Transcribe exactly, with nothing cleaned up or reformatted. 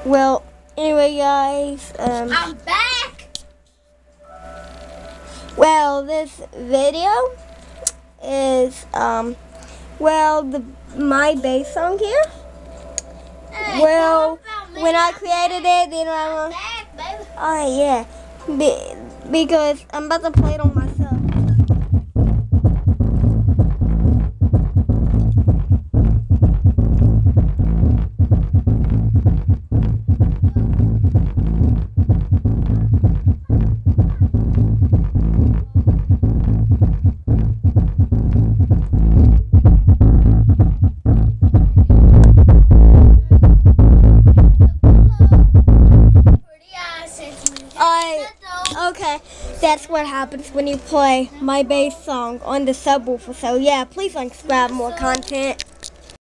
Well, anyway, guys. Um, I'm back. Well, this video is um, well, the my bass song here. Hey, Well, talk about me. when I I'm created back. it, then I'm I. back, baby. Oh yeah, Be, because I'm about to play it on myself. I, okay, that's what happens when you play my bass song on the subwoofer. So yeah, please subscribe more content.